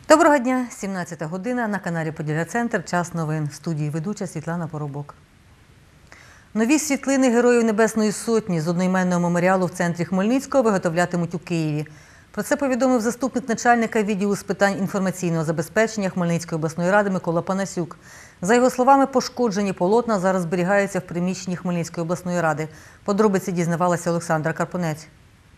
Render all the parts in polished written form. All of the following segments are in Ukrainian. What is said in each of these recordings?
Доброго дня, 17 година, на каналі Поділля Центр, час новин. В студії ведуча Світлана Поробок. Нові світлини Героїв Небесної Сотні з одноіменного меморіалу в центрі Хмельницького виготовлятимуть у Києві. Про це повідомив заступник начальника відділу з питань інформаційного забезпечення Хмельницької обласної ради Микола Панасюк. За його словами, пошкоджені полотна зараз зберігаються в приміщенні Хмельницької обласної ради. Подробиці дізнавалася Олександра Карпунець.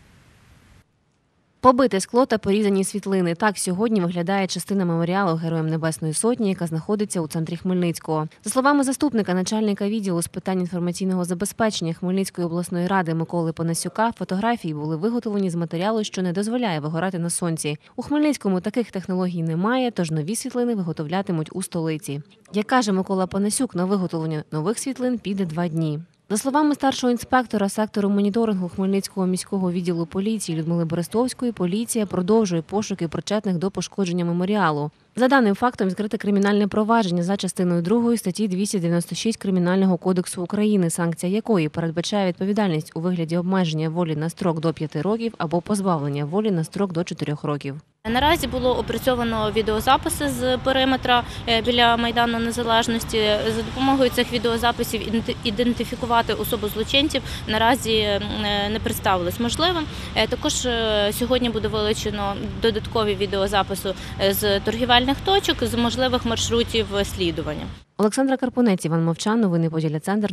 Побите скло та порізані світлини. Так сьогодні виглядає частина меморіалу Героям Небесної Сотні, яка знаходиться у центрі Хмельницького. За словами заступника начальника відділу з питань інформаційного забезпечення Хмельницької обласної ради Миколи Панасюка, фотографії були виготовлені з матеріалу, що не дозволяє вигорати на сонці. У Хмельницькому таких технологій немає, тож нові світлини виготовлятимуть у столиці. Як каже Микола Панасюк, на виготовлення нових світлин піде 2 дні. За словами старшого інспектора сектору моніторингу Хмельницького міського відділу поліції Людмили Берестовської, поліція продовжує пошуки причетних до пошкодження меморіалу. За даним фактом відкрите кримінальне провадження за частиною 2 статті 296 Кримінального кодексу України, санкція якої передбачає відповідальність у вигляді обмеження волі на строк до 5 років або позбавлення волі на строк до 4 років. Наразі було опрацьовано відеозаписи з периметра біля Майдану Незалежності. За допомогою цих відеозаписів ідентифікувати особу злочинців наразі не представилось можливим. Також сьогодні буде вилучено додаткові відеозаписи з торгівельних точок, з можливих маршрутів слідування. Олександра Карпунець, Іван Мовчан, новини Поділля Центр.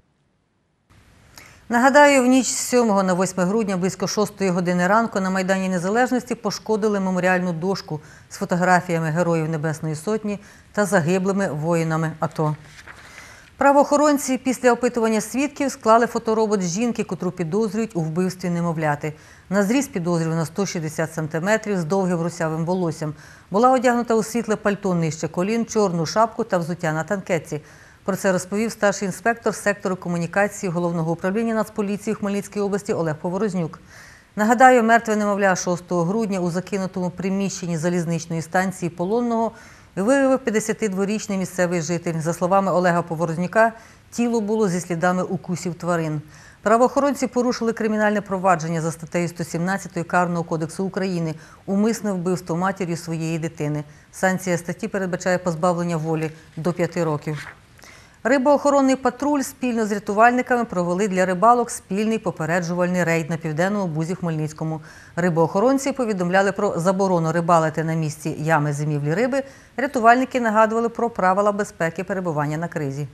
Нагадаю, в ніч з 7 на 8 грудня близько 6 години ранку на Майдані Незалежності пошкодили меморіальну дошку з фотографіями Героїв Небесної Сотні та загиблими воїнами АТО. Правоохоронці після опитування свідків склали фоторобот жінки, котру підозрюють у вбивстві немовляти. На зріст підозрювана 160 см з довгим русявим волоссям. Була одягнута у світле пальто нижче колін, чорну шапку та взуття на танкетці. Про це розповів старший інспектор сектору комунікації Головного управління Нацполіції Хмельницької області Олег Поворознюк. Нагадаю, мертве немовля 6 грудня у закинутому приміщенні залізничної станції Полонного виявив 52-річний місцевий житель. За словами Олега Поворознюка, тіло було зі слідами укусів тварин. Правоохоронці порушили кримінальне провадження за статтею 117 Карного кодексу України «Умисне вбивство матір'ю своєї дитини». Санкція статті передбачає позбавлення волі до 5 років. Рибоохоронний патруль спільно з рятувальниками провели для рибалок спільний попереджувальний рейд на Південному Бузі Хмельницькому. Рибоохоронці повідомляли про заборону рибалити на місці ями зимівлі риби. Рятувальники нагадували про правила безпеки перебування на кризі.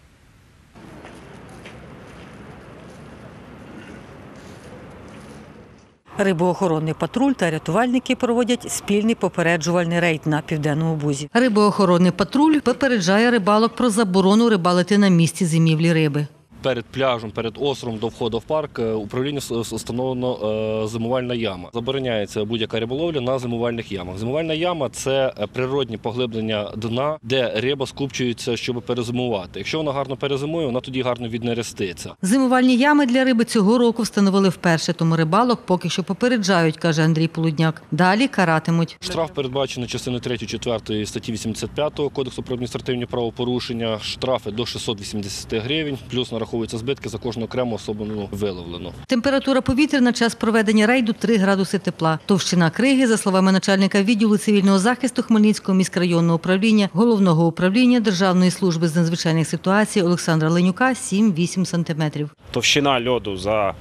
Рибоохоронний патруль та рятувальники проводять спільний попереджувальний рейд на Південному Бузі. Рибоохоронний патруль попереджає рибалок про заборону рибалити на місці зимівлі риби. Перед пляжем, перед островом до входу в парк управління встановлено зимувальна яма. Забороняється будь-яка риболовля на зимувальних ямах. Зимувальна яма – це природні поглиблення дна, де риба скупчується, щоб перезимувати. Якщо вона гарно перезимує, вона тоді гарно віднереститься. Зимувальні ями для риби цього року встановили вперше, тому рибалок поки що попереджають, каже Андрій Полудняк. Далі каратимуть. Штраф передбачено частиною 3-4 статті 85 Кодексу про адміністративні правопорушення. Штрафи до 680 гривень, плюс нараховуються збитки за кожну окрему особу виловлену. Температура повітря на час проведення рейду 3 градуси тепла. Товщина криги, за словами начальника відділу цивільного захисту Хмельницького міськрайонного управління, Головного управління Державної служби з надзвичайних ситуацій Олександра Ленюка – 7-8 см. Товщина льоду за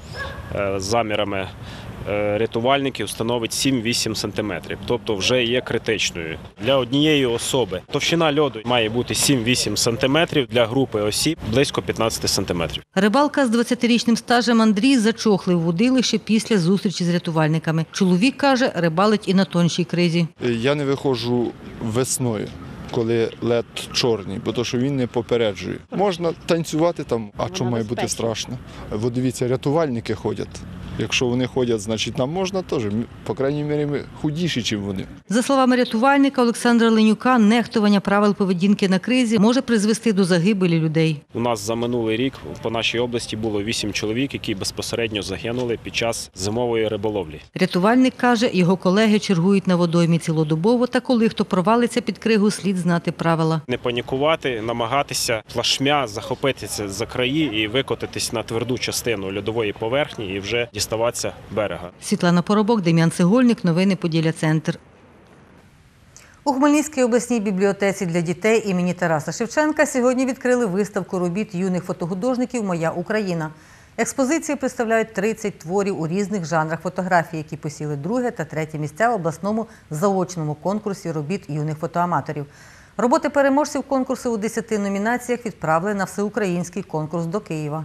замірами рятувальників становить 7-8 см, тобто вже є критичною. Для однієї особи товщина льоду має бути 7-8 см, для групи осіб близько 15 см. Рибалка з 20-річним стажем Андрій зачохлив вудилище після зустрічі з рятувальниками. Чоловік, каже, рибалить і на тоншій кризі. Я не виходжу весною, коли лед чорний, бо то, що він не попереджує. Можна танцювати там, а чому має бути страшно? Бо дивіться, рятувальники ходять. Якщо вони ходять, значить нам можна теж. По крайній мірі, ми худіші, ніж вони. За словами рятувальника Олександра Ленюка, нехтування правил поведінки на кризі може призвести до загибелі людей. У нас за минулий рік по нашій області було 8 чоловік, які безпосередньо загинули під час зимової риболовлі. Рятувальник каже, його колеги чергують на водоймі цілодобово, та коли хто провалиться під кригу, слід знати правила. Не панікувати, намагатися плашмя захопитися за краї і викотитись на тверду частину льодової поверхні і вже діставатися берега. Світлана Поробок, Дем'ян Цегольник, новини Поділля Центр. У Хмельницькій обласній бібліотеці для дітей імені Тараса Шевченка сьогодні відкрили виставку робіт юних фотохудожників «Моя Україна». Експозиції представляють 30 творів у різних жанрах фотографії, які посіли друге та третє місця в обласному заочному конкурсі робіт юних фотоаматорів. Роботи переможців конкурсу у 10 номінаціях відправили на всеукраїнський конкурс до Києва.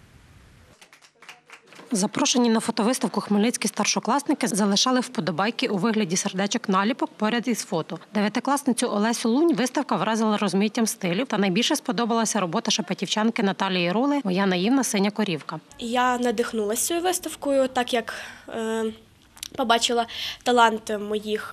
Запрошені на фотовиставку хмельницькі старшокласники залишали вподобайки у вигляді сердечок-наліпок поряд із фото. Дев'ятикласницю Олесю Лунь виставка вразила розмиттям стилів, та найбільше сподобалася робота шепетівчанки Наталії Рули «Моя наївна синя корівка». Я надихнулася цією виставкою, так як побачила талант моїх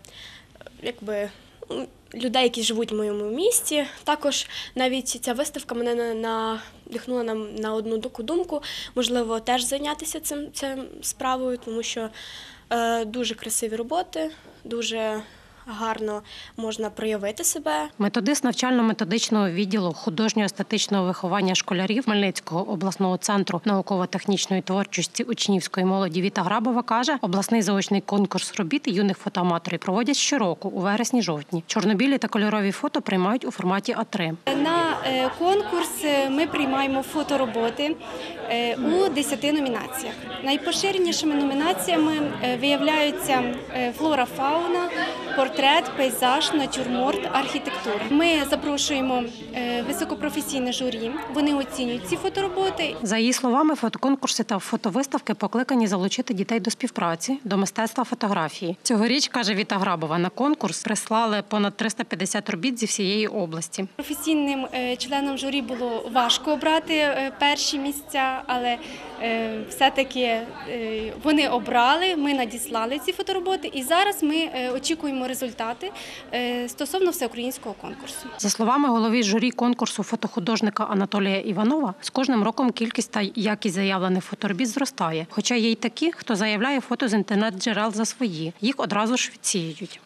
людей, які живуть в моєму місті. Також навіть ця виставка мене надихнула на одну таку думку, можливо, теж зайнятися цим справою, тому що дуже красиві роботи, дуже гарно можна проявити себе. Методист навчально-методичного відділу художньо-естетичного виховання школярів Хмельницького обласного центру науково-технічної творчості учнівської молоді Віта Грабова каже, обласний заочний конкурс робіт юних фотоаматорів проводять щороку у вересні-жовтні. Чорнобілі та кольорові фото приймають у форматі А3. На конкурс ми приймаємо фотороботи у 10 номінаціях. Найпоширенішими номінаціями виявляються флора-фауна, портрет, пейзаж, натюрморт, архітектура. Ми запрошуємо високопрофесійне журі, вони оцінюють ці фотороботи. За її словами, фотоконкурси та фотовиставки покликані залучити дітей до співпраці, до мистецтва фотографії. Цьогоріч, каже Віта Грабова, на конкурс прислали понад 350 робіт зі всієї області. Професійним членам журі було важко обрати перші місця, але все-таки вони обрали, ми надіслали ці фотороботи і зараз ми очікуємо результати стосовно всеукраїнського конкурсу. За словами голови журі конкурсу фотохудожника Анатолія Іванова, з кожним роком кількість та якість заявлених фоторобіт зростає. Хоча є й такі, хто заявляє фото з інтернет-джерел за свої. Їх одразу ж відсіюють.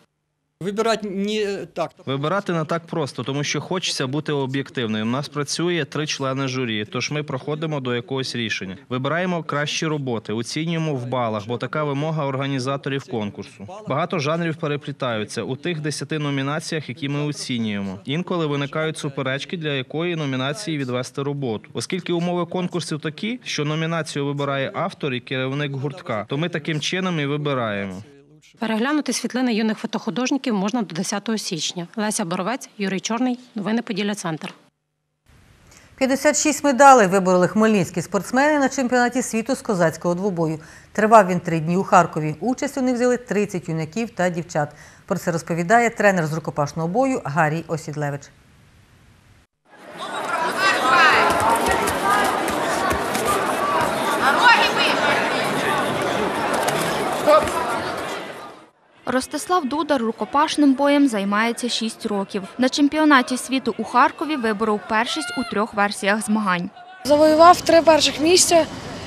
Вибирати не так просто, тому що хочеться бути об'єктивним. У нас працює 3 члени журі, тож ми проходимо до якогось рішення. Вибираємо кращі роботи, оцінюємо в балах, бо така вимога організаторів конкурсу. Багато жанрів переплітаються у тих 10 номінаціях, які ми оцінюємо. Інколи виникають суперечки, для якої номінації відвести роботу. Оскільки умови конкурсів такі, що номінацію вибирає автор і керівник гуртка, то ми таким чином і вибираємо. Переглянути світлини юних фотохудожників можна до 10 січня. Леся Боровець, Юрій Чорний. Новини Поділля Центр. 56 медалей вибороли хмельницькі спортсмени на чемпіонаті світу з козацького двобою. Тривав він 3 дні у Харкові. Участь у них взяли 30 юнаків та дівчат. Про це розповідає тренер з рукопашного бою Гарій Осідлевич. Ростислав Дудар рукопашним боєм займається 6 років. На чемпіонаті світу у Харкові виборов першість у 3 версіях змагань. Завоював 3 перших місця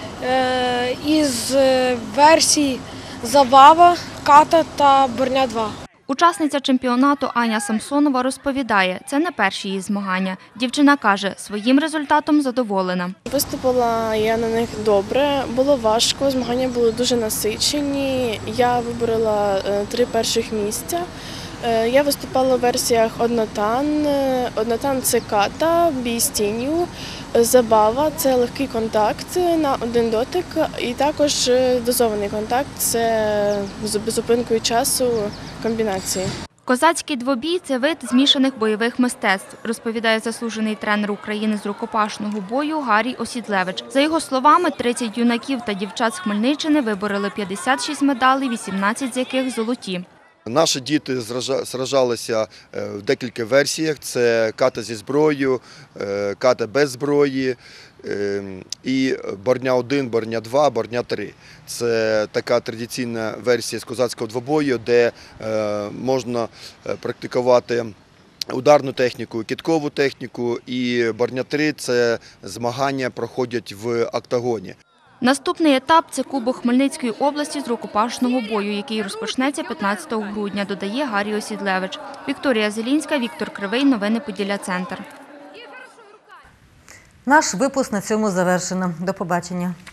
із версій забава, ката та борня-2. Учасниця чемпіонату Аня Самсонова розповідає, це не перші її змагання. Дівчина каже, своїм результатом задоволена. Виступила я на них добре, було важко, змагання були дуже насичені. Я виборола 3 перших місця. Я виступала у версіях однотан. Однотан – це ката, бій з тінню, забава – це легкий контакт на 1 дотик. І також дозований контакт – це з зупинкою часу комбінації. Козацький двобій – це вид змішаних бойових мистецтв, розповідає заслужений тренер України з рукопашного бою Гарій Осідлевич. За його словами, 30 юнаків та дівчат з Хмельниччини вибороли 56 медалей, 18 з яких золоті. Наші діти сражалися в декілька версіях. Це ката зі зброєю, ката без зброї і борня-1, борня-2, борня-3. Це така традиційна версія з козацького двобою, де можна практикувати ударну техніку, кидкову техніку. І борня-3 – це змагання проходять в октагоні. Наступний етап – це Кубок Хмельницької області з рукопашного бою, який розпочнеться 15 грудня, додає Гарій Осідлевич. Вікторія Зелінська, Віктор Кривий. Новини Поділля Центр. Наш випуск на цьому завершено. До побачення.